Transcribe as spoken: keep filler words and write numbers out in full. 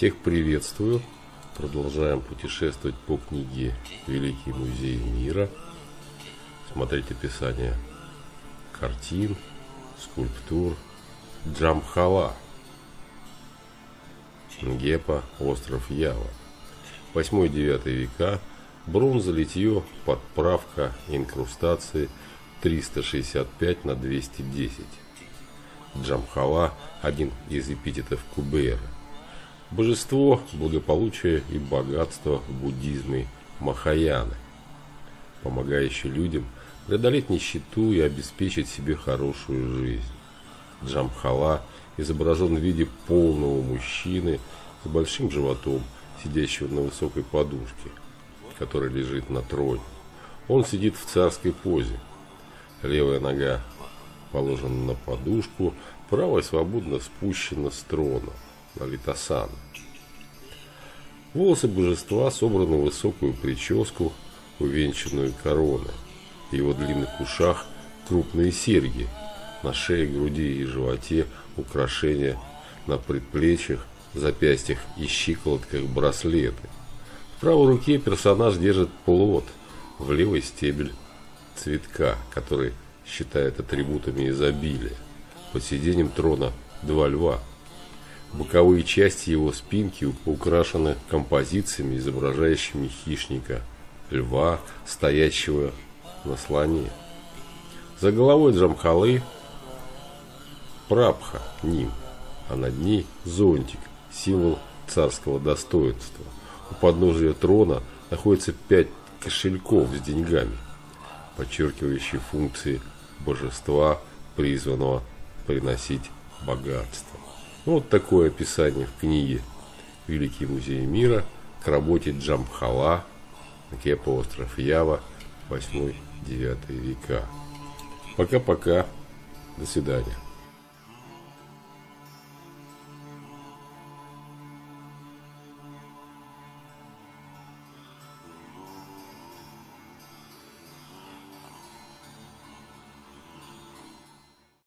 Всех приветствую. Продолжаем путешествовать по книге «Великий музей мира». Смотреть описание картин, скульптур. Джамхала. Нгепа, остров Ява. восьмой-девятый века. Бронза, литье, подправка, инкрустации триста шестьдесят пять на двести десять. Джамхала – один из эпитетов Кубейра. Божество, благополучие и богатство в буддизме Махаяны, помогающее людям преодолеть нищету и обеспечить себе хорошую жизнь. Джамхала изображен в виде полного мужчины с большим животом, сидящего на высокой подушке, который лежит на троне. Он сидит в царской позе. Левая нога положена на подушку, правая свободно спущена с трона. Лалитасана. Волосы божества собраны в высокую прическу, увенчанную короной. В его длинных ушах крупные серьги, на шее, груди и животе украшения, на предплечьях, запястьях и щиколотках браслеты. В правой руке персонаж держит плод, в левой стебель цветка, который считает атрибутами изобилия. Под сиденьем трона два льва. Боковые части его спинки украшены композициями, изображающими хищника, льва, стоящего на слоне. За головой Джамхалы прабха, ним, а над ней зонтик, символ царского достоинства. У подножия трона находится пять кошельков с деньгами, подчеркивающие функции божества, призванного приносить богатство. Вот такое описание в книге «Великий музей мира» к работе Джамхала, Нгепа, остров Ява, восьмой-девятый века. Пока-пока. До свидания.